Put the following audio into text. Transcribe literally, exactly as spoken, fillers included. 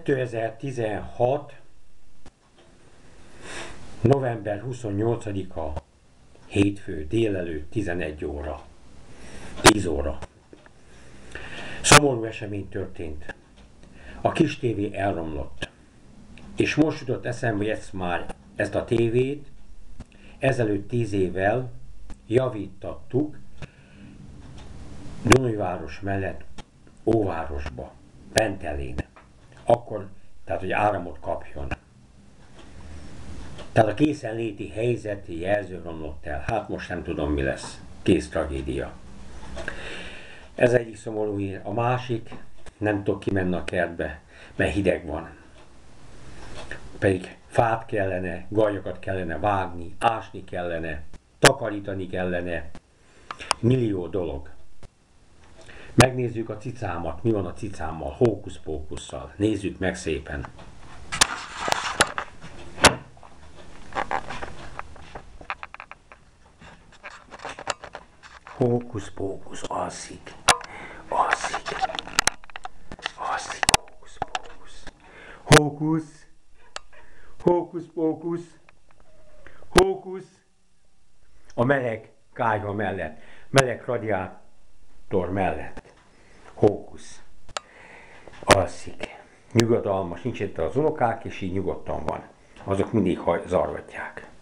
kétezer-tizenhat. november huszonnyolcadika hétfő délelőtt tizenegy óra. tíz óra. Szomorú esemény történt. A kis tévé elromlott. És most jutott eszembe, hogy ezt már, ezt a tévét ezelőtt tíz évvel javítattuk Dunajváros mellett Óvárosba, Pentelén. Akkor, tehát hogy áramot kapjon. Tehát a készenléti helyzeti jelző romlott el. Hát most nem tudom, mi lesz. Kész tragédia. Ez egyik szomorú hír. A másik, nem tudok kimenni a kertbe, mert hideg van. Pedig fát kellene, gajakat kellene vágni, ásni kellene, takarítani kellene. Millió dolog. Megnézzük a cicámat, mi van a cicámmal, hókusz-pókusszal. Nézzük meg szépen. Hókusz-pókusz alszik, alszik, alszik, hókusz-pókusz. Hókusz, hókusz-pókusz, hókusz. A meleg kályha mellett, meleg radiátor mellett. Hókusz. Alszik. Nyugodalmas, nincs itt az unokák, és így nyugodtan van. Azok mindig zargatják.